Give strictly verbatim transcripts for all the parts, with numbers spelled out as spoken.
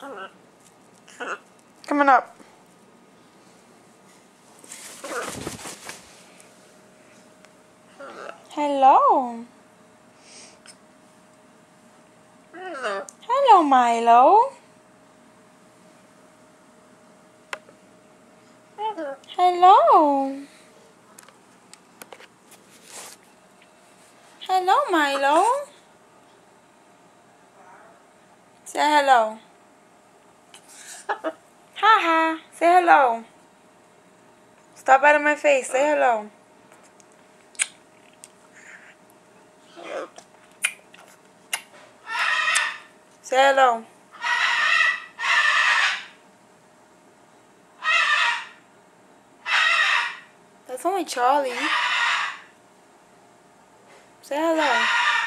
Coming up. Hello. Hello, Milo. Hello. Hello, Milo. Say hello. Haha. Say hello. Stop out of my face. Say hello. Say hello. That's only Charlie. Say hello.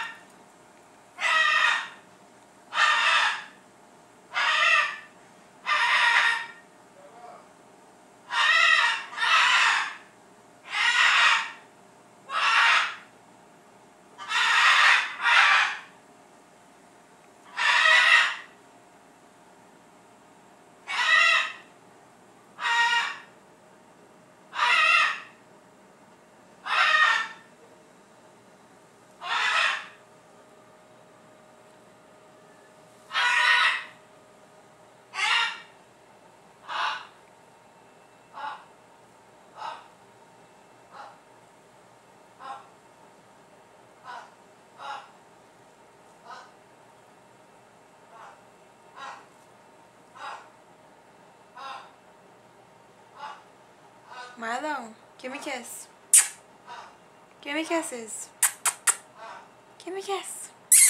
Milo, give me a kiss. Give me kisses. Give me a kiss.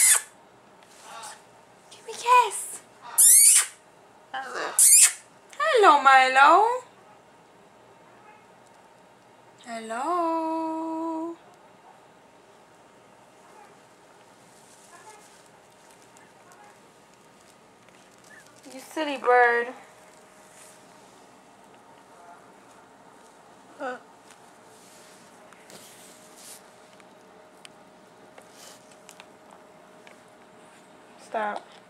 Give me a kiss. Hello, Milo. Hello. You silly bird. Stop.